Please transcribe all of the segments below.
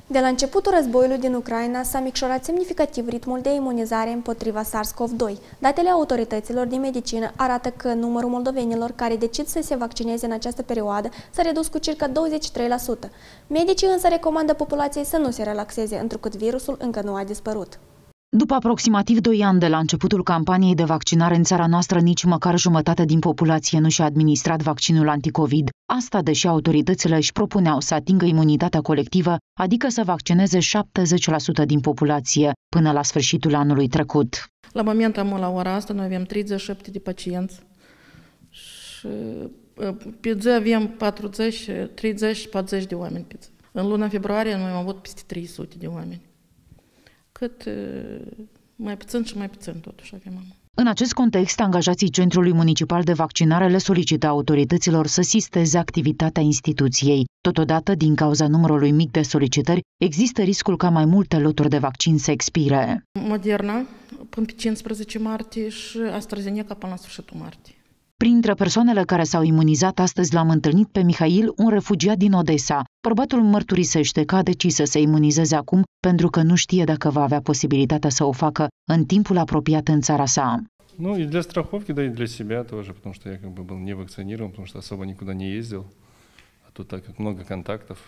De la începutul războiului din Ucraina s-a micșorat semnificativ ritmul de imunizare împotriva SARS-CoV-2. Datele autorităților din medicină arată că numărul moldovenilor care decid să se vaccineze în această perioadă s-a redus cu circa 23%. Medicii însă recomandă populației să nu se relaxeze, întrucât virusul încă nu a dispărut. După aproximativ 2 ani de la începutul campaniei de vaccinare în țara noastră, nici măcar jumătate din populație nu și-a administrat vaccinul anticovid. Asta deși autoritățile își propuneau să atingă imunitatea colectivă, adică să vaccineze 70% din populație până la sfârșitul anului trecut. La momentul la ora asta noi avem 37 de pacienți și pe zi avem 30-40 de oameni pe zi. În luna februarie noi am avut peste 300 de oameni. Cât mai puțin și mai puțin totuși avem. În acest context, angajații Centrului Municipal de Vaccinare le solicită autorităților să sisteze activitatea instituției. Totodată, din cauza numărului mic de solicitări, există riscul ca mai multe loturi de vaccin să expire. Moderna până pe 15 martie și AstraZeneca până la sfârșitul martie. Printre persoanele care s-au imunizat astăzi l-am întâlnit pe Mihail, un refugiat din Odessa. Bărbatul mărturisește că a decis să se imunizeze acum pentru că nu știe dacă va avea posibilitatea să o facă în timpul apropiat în țara sa. Ну и для страховки, да и для себя тоже, потому что я как бы был не вакцинирован, потому что особо никуда не ездил. А тут так как много контактов,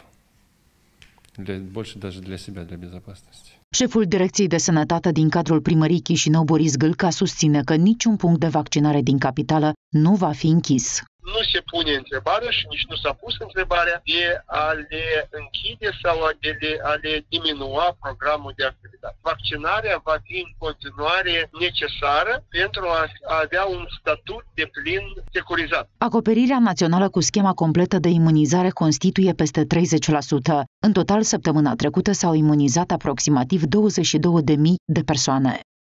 больше даже для себя, для безопасности. Șeful Direcției de Sănătate din cadrul primăriei Chișinău, Boris Gâlca, susține că niciun punct de vaccinare din capitală nu va fi închis. Nu se pune întrebarea și nici nu s-a pus întrebarea de a le închide sau a le diminua programul de activitate. Vaccinarea va fi în continuare necesară pentru a avea un statut de plin securizat. Acoperirea națională cu schema completă de imunizare constituie peste 30%. În total, săptămâna trecută s-au imunizat aproximativ 22.000 de persoane.